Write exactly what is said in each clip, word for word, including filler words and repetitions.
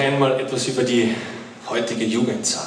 einmal etwas über die heutige Jugend sagen.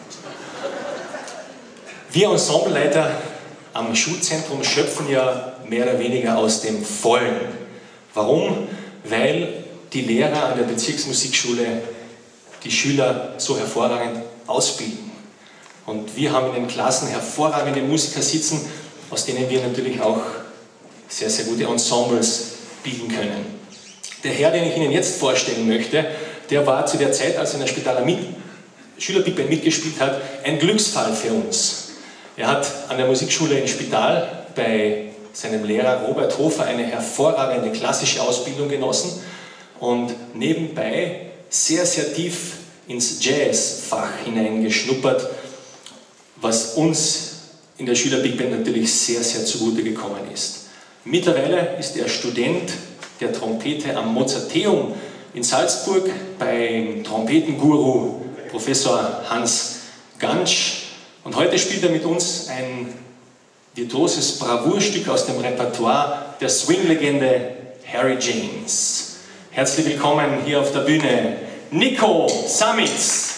Wir Ensembleleiter am Schulzentrum schöpfen ja mehr oder weniger aus dem Vollen. Warum? Weil die Lehrer an der Bezirksmusikschule die Schüler so hervorragend ausbilden. Und wir haben in den Klassen hervorragende Musiker sitzen, aus denen wir natürlich auch sehr, sehr gute Ensembles bilden können. Der Herr, den ich Ihnen jetzt vorstellen möchte, der war zu der Zeit, als er in der Spitaler mit Schüler-Big Band mitgespielt hat, ein Glücksfall für uns. Er hat an der Musikschule in Spital bei seinem Lehrer Robert Hofer eine hervorragende klassische Ausbildung genossen und nebenbei sehr, sehr tief ins Jazzfach hineingeschnuppert, was uns in der Schüler-Big Band natürlich sehr, sehr zugute gekommen ist. Mittlerweile ist er Student der Trompete am Mozarteum in Salzburg beim Trompetenguru Professor Hans Gantsch. Und heute spielt er mit uns ein virtuoses Bravourstück aus dem Repertoire der Swing-Legende Harry James. Herzlich willkommen hier auf der Bühne, Nico Samitz.